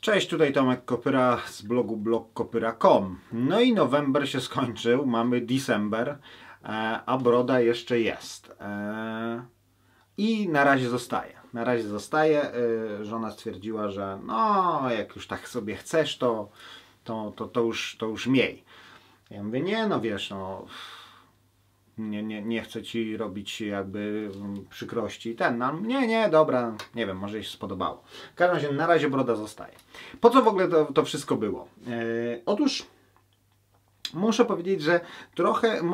Cześć, tutaj Tomek Kopyra z blogu blogkopyra.com. No i november się skończył, mamy December, a broda jeszcze jest. I na razie zostaje. Na razie zostaje. Żona stwierdziła, że no, jak już tak sobie chcesz, to już miej. Ja mówię, nie, no wiesz, no... Nie chcę ci robić jakby przykrości. No, nie, dobra, nie wiem, może jej się spodobało. W każdym razie na razie broda zostaje. Po co w ogóle to wszystko było? Otóż muszę powiedzieć, że trochę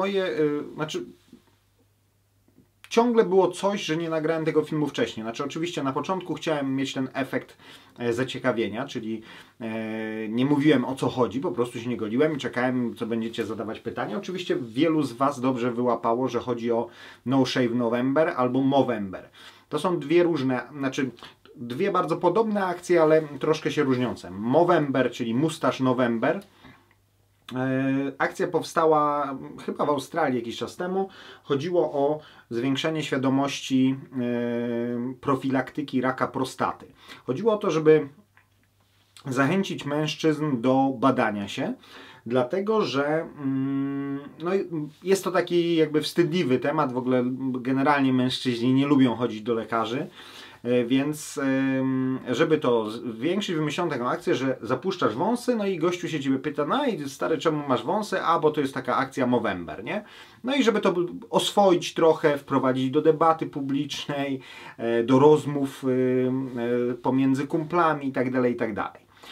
ciągle było coś, że nie nagrałem tego filmu wcześniej. Oczywiście na początku chciałem mieć ten efekt zaciekawienia, czyli nie mówiłem, o co chodzi, po prostu się nie goliłem i czekałem, co będziecie zadawać pytania. Oczywiście wielu z Was dobrze wyłapało, że chodzi o No Shave November albo Movember. To są dwie bardzo podobne akcje, ale troszkę się różniące. Movember, czyli Mustache November. Akcja powstała chyba w Australii jakiś czas temu. Chodziło o zwiększenie świadomości profilaktyki raka prostaty. Chodziło o to, żeby zachęcić mężczyzn do badania się, dlatego że no, jest to taki jakby wstydliwy temat. W ogóle generalnie mężczyźni nie lubią chodzić do lekarzy. Więc żeby to zwiększyć, wymyślono taką akcję, że zapuszczasz wąsy, no i gościu się ciebie pyta, no i stary, czemu masz wąsy? A, bo to jest taka akcja Movember, nie? No i żeby to oswoić trochę, wprowadzić do debaty publicznej, do rozmów pomiędzy kumplami itd., itd.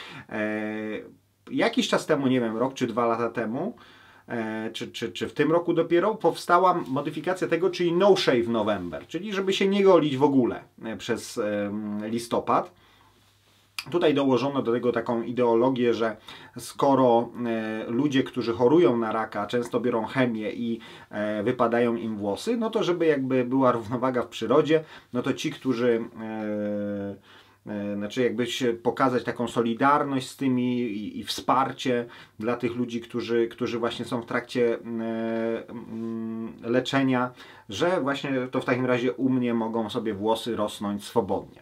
Jakiś czas temu, nie wiem, rok czy 2 lata temu, czy w tym roku dopiero powstała modyfikacja tego, czyli No Shave November, czyli żeby się nie golić w ogóle przez listopad. Tutaj dołożono do tego taką ideologię, że skoro ludzie, którzy chorują na raka, często biorą chemię i wypadają im włosy, no to żeby jakby była równowaga w przyrodzie, no to ci, którzy jakby się pokazać taką solidarność z tymi i wsparcie dla tych ludzi, którzy właśnie są w trakcie leczenia, że właśnie to w takim razie u mnie mogą sobie włosy rosnąć swobodnie.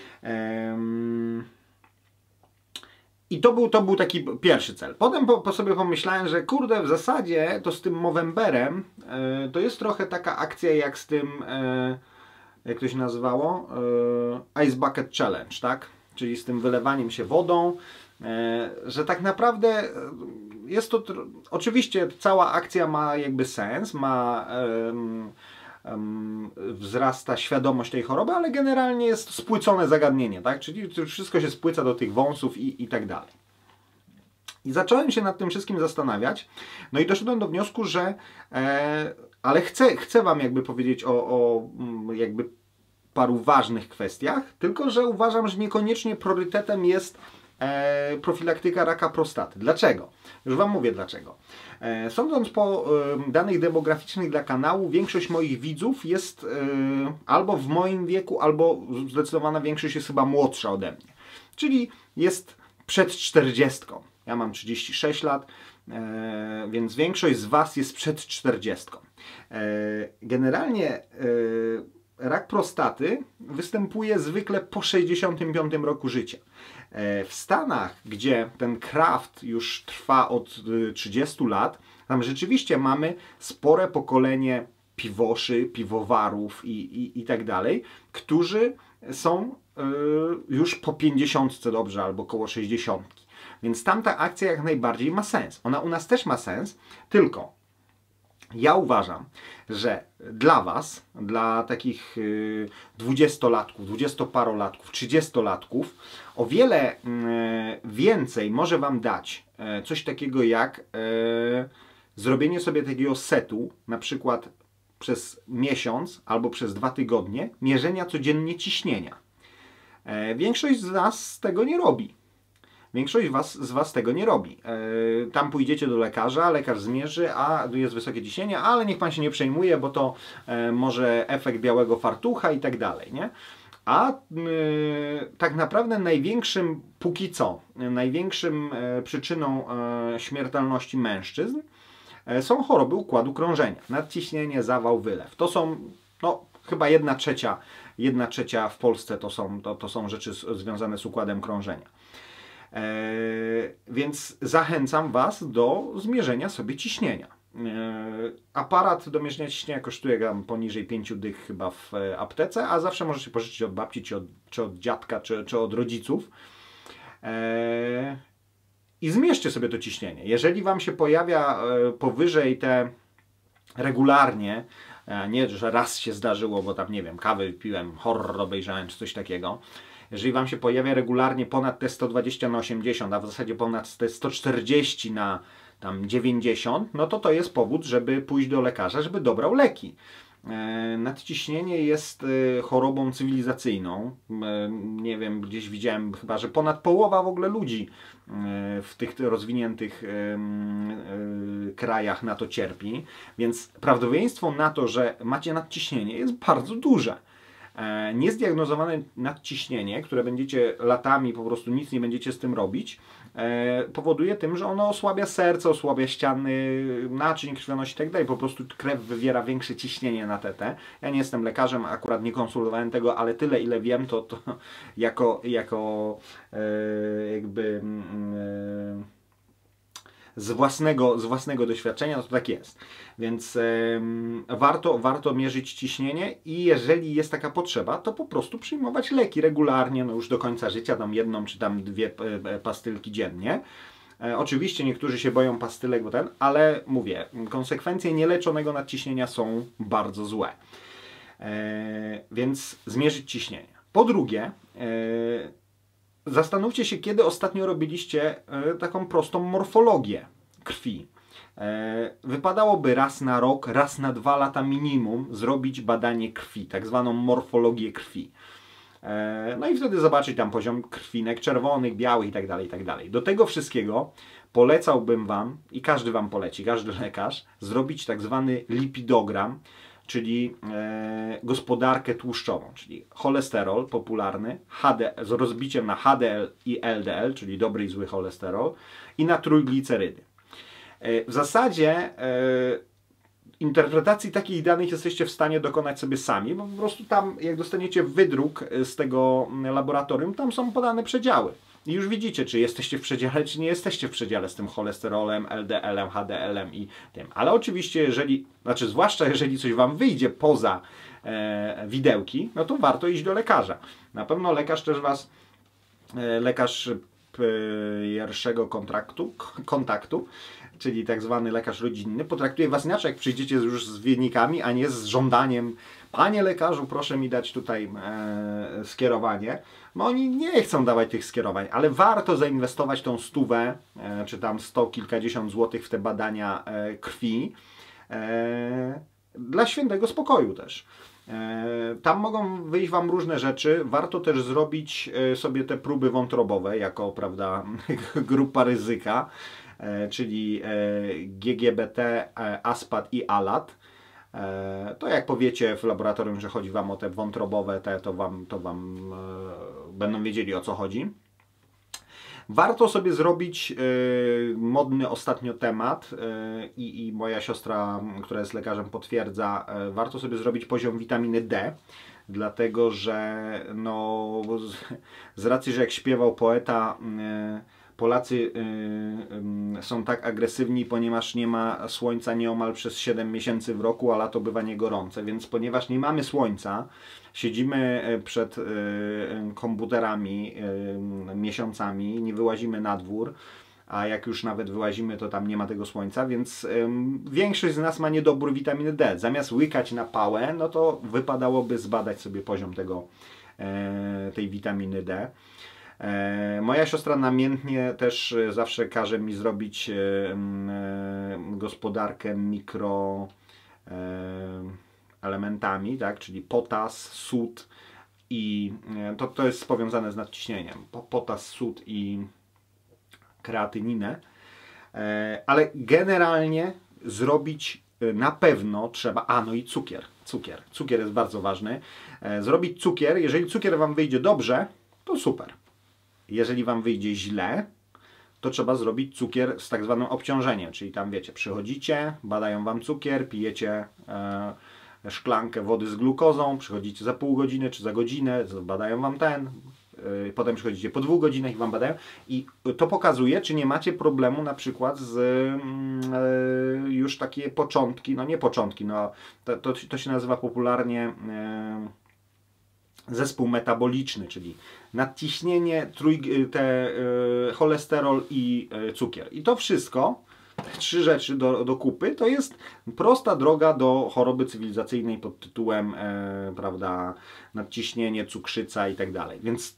I to był taki pierwszy cel. Potem sobie pomyślałem, że kurde, w zasadzie to z tym Movemberem to jest trochę taka akcja jak z tym... jak to się nazywało? Ice Bucket Challenge, tak? Czyli z tym wylewaniem się wodą, że tak naprawdę jest to... Oczywiście cała akcja ma jakby sens, wzrasta świadomość tej choroby, ale generalnie jest to spłycone zagadnienie, tak? Czyli wszystko się spłyca do tych wąsów i tak dalej. I zacząłem się nad tym wszystkim zastanawiać, no i doszedłem do wniosku, że ale chcę Wam jakby powiedzieć o jakby paru ważnych kwestiach, tylko że uważam, że niekoniecznie priorytetem jest profilaktyka raka prostaty. Dlaczego? Już Wam mówię dlaczego. Sądząc po danych demograficznych dla kanału, większość moich widzów jest albo w moim wieku, albo zdecydowana większość jest chyba młodsza ode mnie. Czyli jest przed 40. Ja mam 36 lat, więc większość z Was jest przed 40. Generalnie rak prostaty występuje zwykle po 65 roku życia. W Stanach, gdzie ten kraft już trwa od 30 lat, tam rzeczywiście mamy spore pokolenie piwoszy, piwowarów i tak dalej, którzy są już po 50 dobrze, albo koło 60. Więc tamta akcja jak najbardziej ma sens. Ona u nas też ma sens, tylko ja uważam, że dla Was, dla takich 20-latków, 20-parolatków, 30-latków, o wiele więcej może Wam dać coś takiego jak zrobienie sobie takiego setu, na przykład przez miesiąc albo przez 2 tygodnie, mierzenia codziennie ciśnienia. Większość z nas tego nie robi. Większość z Was tego nie robi. Tam pójdziecie do lekarza, lekarz zmierzy, a jest wysokie ciśnienie, ale niech Pan się nie przejmuje, bo to może efekt białego fartucha i tak dalej, nie? A tak naprawdę największym, póki co, największym przyczyną śmiertelności mężczyzn są choroby układu krążenia. Nadciśnienie, zawał, wylew. To są, no, chyba 1/3 w Polsce to są rzeczy związane z układem krążenia. Więc zachęcam Was do zmierzenia sobie ciśnienia. Aparat do mierzenia ciśnienia kosztuje poniżej 5 dych chyba w aptece, a zawsze możecie pożyczyć od babci, czy od dziadka, czy od rodziców. I zmierzcie sobie to ciśnienie. Jeżeli Wam się pojawia powyżej te regularnie, nie, że raz się zdarzyło, bo tam nie wiem, kawę piłem, horror obejrzałem, czy coś takiego. Jeżeli Wam się pojawia regularnie ponad te 120 na 80, a w zasadzie ponad te 140 na tam 90, no to jest powód, żeby pójść do lekarza, żeby dobrał leki. Nadciśnienie jest chorobą cywilizacyjną. Nie wiem, gdzieś widziałem chyba, że ponad połowa w ogóle ludzi w tych rozwiniętych krajach na to cierpi, więc prawdopodobieństwo na to, że macie nadciśnienie, jest bardzo duże. Niezdiagnozowane nadciśnienie, które będziecie latami po prostu nic nie będziecie z tym robić, powoduje tym, że ono osłabia serce, osłabia ściany naczyń krwionośnych i tak dalej. Po prostu krew wywiera większe ciśnienie na TT. Ja nie jestem lekarzem, akurat nie konsultowałem tego, ale tyle ile wiem, to jako jakby z własnego doświadczenia to tak jest. Więc warto mierzyć ciśnienie i jeżeli jest taka potrzeba, to po prostu przyjmować leki regularnie, no już do końca życia, tam jedną czy tam dwie pastylki dziennie. Oczywiście niektórzy się boją pastylek, ale mówię, konsekwencje nieleczonego nadciśnienia są bardzo złe. Więc zmierzyć ciśnienie. Po drugie, zastanówcie się, kiedy ostatnio robiliście taką prostą morfologię krwi. Wypadałoby raz na rok, raz na 2 lata minimum zrobić badanie krwi, tak zwaną morfologię krwi. No i wtedy zobaczyć tam poziom krwinek czerwonych, białych itd., itd. Do tego wszystkiego polecałbym Wam, i każdy Wam poleci, każdy lekarz, zrobić tak zwany lipidogram, czyli gospodarkę tłuszczową, czyli cholesterol popularny, z rozbiciem na HDL i LDL, czyli dobry i zły cholesterol, i na trójglicerydy. W zasadzie interpretacji takich danych jesteście w stanie dokonać sobie sami, bo po prostu tam, jak dostaniecie wydruk z tego laboratorium, tam są podane przedziały. I już widzicie, czy jesteście w przedziale, czy nie jesteście w przedziale z tym cholesterolem, LDL-em, HDL-em i tym. Ale oczywiście, zwłaszcza jeżeli coś Wam wyjdzie poza widełki, no to warto iść do lekarza. Na pewno lekarz też lekarz pierwszego kontaktu, czyli tak zwany lekarz rodzinny, potraktuje Was inaczej, jak przyjdziecie już z wynikami, a nie z żądaniem: panie lekarzu, proszę mi dać tutaj skierowanie. No oni nie chcą dawać tych skierowań, ale warto zainwestować tą 100, czy tam 100 kilkadziesiąt złotych w te badania krwi dla świętego spokoju też. Tam mogą wyjść Wam różne rzeczy. Warto też zrobić sobie te próby wątrobowe jako, prawda, grupa ryzyka, czyli GGBT, ASPAT i ALAT. To jak powiecie w laboratorium, że chodzi Wam o te wątrobowe, to wam będą wiedzieli, o co chodzi. Warto sobie zrobić modny ostatnio temat i moja siostra, która jest lekarzem, potwierdza, warto sobie zrobić poziom witaminy D, dlatego że no, z racji, że jak śpiewał poeta, Polacy są tak agresywni, ponieważ nie ma słońca nieomal przez 7 miesięcy w roku, a lato bywa niegorące, więc ponieważ nie mamy słońca, siedzimy przed komputerami miesiącami, nie wyłazimy na dwór, a jak już nawet wyłazimy, to tam nie ma tego słońca, więc większość z nas ma niedobór witaminy D. Zamiast łykać na pałę, no to wypadałoby zbadać sobie poziom tej witaminy D. Moja siostra namiętnie też zawsze każe mi zrobić gospodarkę mikroelementami, tak? Czyli potas, sód i to jest powiązane z nadciśnieniem. Potas, sód i kreatyninę. Ale generalnie zrobić na pewno trzeba, no i cukier. Cukier jest bardzo ważny. Zrobić cukier, jeżeli cukier Wam wyjdzie dobrze, to super. Jeżeli Wam wyjdzie źle, to trzeba zrobić cukier z tak zwanym obciążeniem, czyli tam wiecie, przychodzicie, badają Wam cukier, pijecie szklankę wody z glukozą, przychodzicie za pół godziny czy za godzinę, badają Wam potem przychodzicie po 2 godzinach i Wam badają i to pokazuje, czy nie macie problemu na przykład z już takie początki, no nie początki, no to się nazywa popularnie zespół metaboliczny, czyli nadciśnienie, cholesterol i cukier. I to wszystko, te 3 rzeczy do kupy, to jest prosta droga do choroby cywilizacyjnej pod tytułem prawda, nadciśnienie, cukrzyca i tak dalej. Więc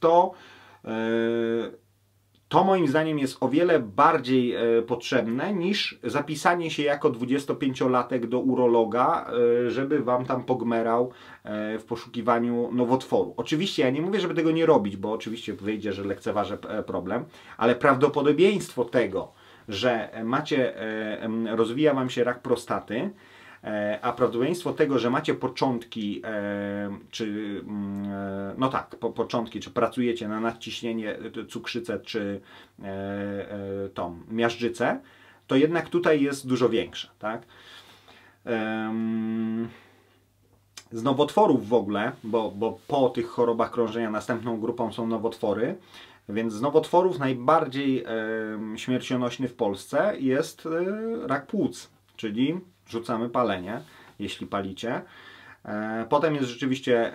to moim zdaniem jest o wiele bardziej potrzebne niż zapisanie się jako 25-latek do urologa, żeby Wam tam pogmerał w poszukiwaniu nowotworu. Oczywiście ja nie mówię, żeby tego nie robić, bo oczywiście wyjdzie, że lekceważę problem, ale prawdopodobieństwo tego, że rozwija Wam się rak prostaty, a prawdopodobieństwo tego, że macie początki, początki, czy pracujecie na nadciśnienie, cukrzycę, czy tą miażdżycę, to jednak tutaj jest dużo większe, tak? Z nowotworów w ogóle, bo po tych chorobach krążenia następną grupą są nowotwory, więc z nowotworów najbardziej śmiercionośny w Polsce jest rak płuc, czyli rzucamy palenie, jeśli palicie. Potem jest rzeczywiście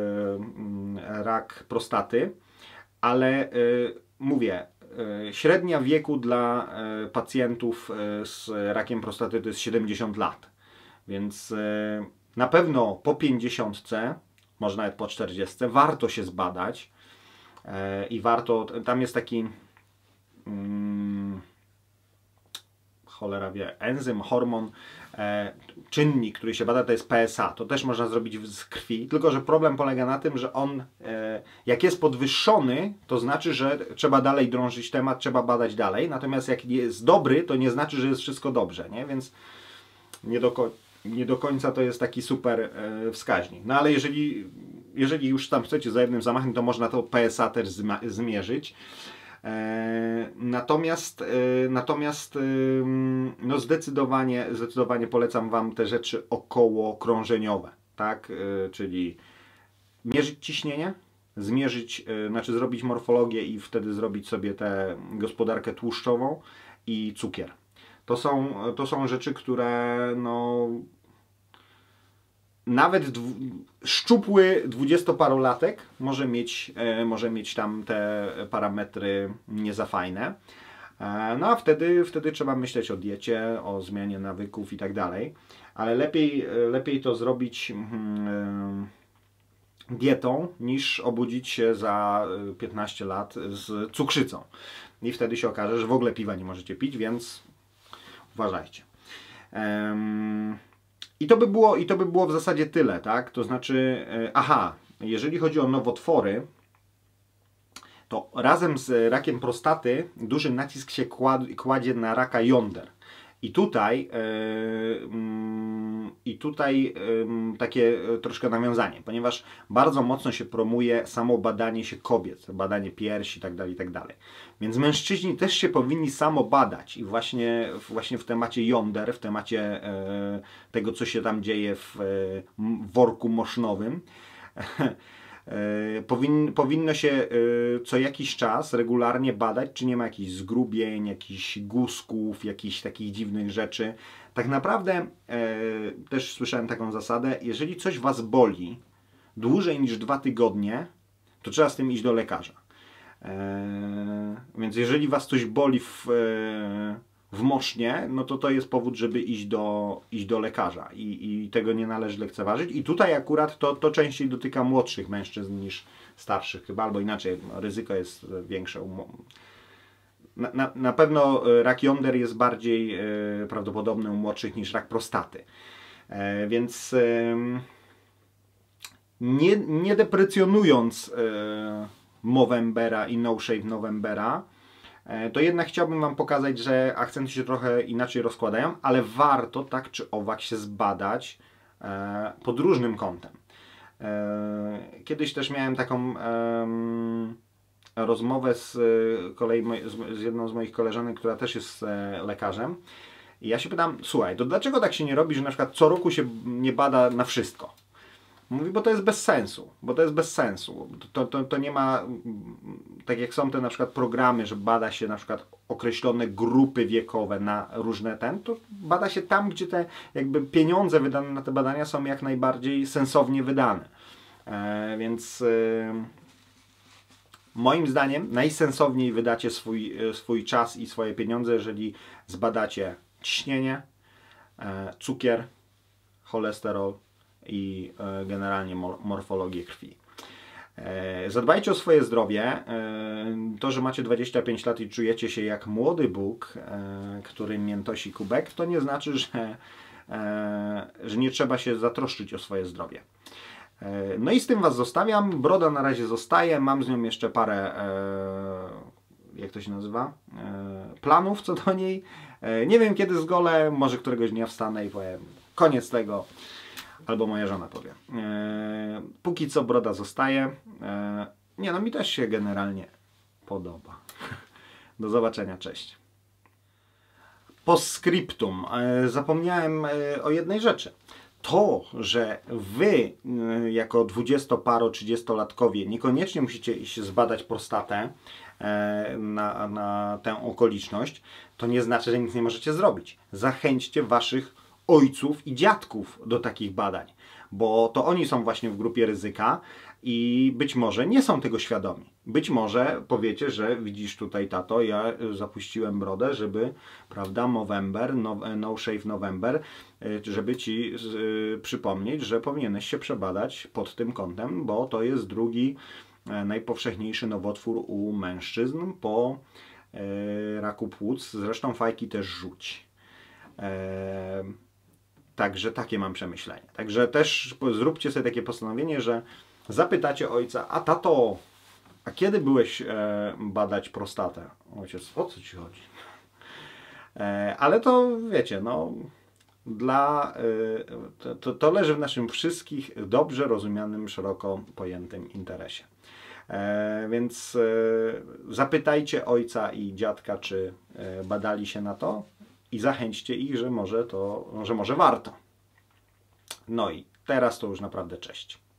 rak prostaty, ale mówię, średnia wieku dla pacjentów z rakiem prostaty to jest 70 lat. Więc na pewno po 50, może nawet po 40, warto się zbadać i warto, tam jest taki cholera wie, enzym, hormon, czynnik, który się bada, to jest PSA. To też można zrobić z krwi, tylko że problem polega na tym, że on jak jest podwyższony, to znaczy, że trzeba dalej drążyć temat, trzeba badać dalej, natomiast jak jest dobry, to nie znaczy, że jest wszystko dobrze, nie? Więc nie do końca to jest taki super wskaźnik. No ale jeżeli już tam chcecie za jednym zamachem, to można to PSA też zmierzyć. Natomiast no zdecydowanie polecam Wam te rzeczy okołokrążeniowe, tak? Czyli mierzyć ciśnienie, zrobić morfologię i wtedy zrobić sobie tę gospodarkę tłuszczową i cukier. To są rzeczy, które no nawet szczupły 20-parolatek może mieć tam te parametry nie za fajne. No a wtedy trzeba myśleć o diecie, o zmianie nawyków i tak dalej. Ale lepiej to zrobić dietą, niż obudzić się za 15 lat z cukrzycą. I wtedy się okaże, że w ogóle piwa nie możecie pić, więc uważajcie. I to by było w zasadzie tyle, tak? To znaczy, jeżeli chodzi o nowotwory, to razem z rakiem prostaty duży nacisk się kładzie na raka jąder. I tutaj takie troszkę nawiązanie, ponieważ bardzo mocno się promuje samo badanie się kobiet, badanie piersi itd., itd. Więc mężczyźni też się powinni samo badać i właśnie w temacie jąder, w temacie tego, co się tam dzieje w worku mosznowym, powinno się co jakiś czas regularnie badać, czy nie ma jakichś zgrubień, jakichś guzków, jakichś takich dziwnych rzeczy. Tak naprawdę też słyszałem taką zasadę, jeżeli coś Was boli dłużej niż 2 tygodnie, to trzeba z tym iść do lekarza. Więc jeżeli Was coś boli w mosznie, no to jest powód, żeby iść do lekarza i tego nie należy lekceważyć. I tutaj akurat to częściej dotyka młodszych mężczyzn niż starszych chyba, albo inaczej, ryzyko jest większe. Na pewno rak jąder jest bardziej prawdopodobny u młodszych niż rak prostaty. Więc nie deprecjonując Movembera i No Shave Novembera, to jednak chciałbym Wam pokazać, że akcenty się trochę inaczej rozkładają, ale warto tak czy owak się zbadać pod różnym kątem. Kiedyś też miałem taką rozmowę z jedną z moich koleżanek, która też jest lekarzem. I ja się pytam, słuchaj, to dlaczego tak się nie robi, że na przykład co roku się nie bada na wszystko? Mówi, bo to jest bez sensu, bo to jest bez sensu. To nie ma, tak jak są te na przykład programy, że bada się na przykład określone grupy wiekowe na różne to bada się tam, gdzie te jakby pieniądze wydane na te badania są jak najbardziej sensownie wydane. Więc moim zdaniem najsensowniej wydacie swój czas i swoje pieniądze, jeżeli zbadacie ciśnienie, cukier, cholesterol i generalnie morfologię krwi. Zadbajcie o swoje zdrowie. To, że macie 25 lat i czujecie się jak młody Bóg, który miętosi kubek, to nie znaczy, że nie trzeba się zatroszczyć o swoje zdrowie. No i z tym Was zostawiam. Broda na razie zostaje. Mam z nią jeszcze parę, jak to się nazywa, planów co do niej. Nie wiem kiedy zgolę, może któregoś dnia wstanę i powiem koniec tego. Albo moja żona powie. Póki co broda zostaje. Nie, no mi też się generalnie podoba. Do zobaczenia, cześć. Postscriptum. Zapomniałem o jednej rzeczy. To, że Wy jako 20-paro-30-latkowie niekoniecznie musicie iść zbadać prostatę na tę okoliczność, to nie znaczy, że nic nie możecie zrobić. Zachęćcie Waszych ojców i dziadków do takich badań, bo to oni są właśnie w grupie ryzyka i być może nie są tego świadomi. Być może powiecie, że widzisz tutaj tato, ja zapuściłem brodę, żeby, prawda, Movember, no Shave November, żeby Ci przypomnieć, że powinieneś się przebadać pod tym kątem, bo to jest drugi najpowszechniejszy nowotwór u mężczyzn po raku płuc, zresztą fajki też żółć. Także takie mam przemyślenie. Także też zróbcie sobie takie postanowienie, że zapytacie ojca, a tato, a kiedy byłeś badać prostatę? Ojciec, o co Ci chodzi? Ale to wiecie, no to leży w naszym wszystkich dobrze rozumianym, szeroko pojętym interesie. Więc zapytajcie ojca i dziadka, czy badali się na to i zachęćcie ich, że może warto. No i teraz to już naprawdę cześć.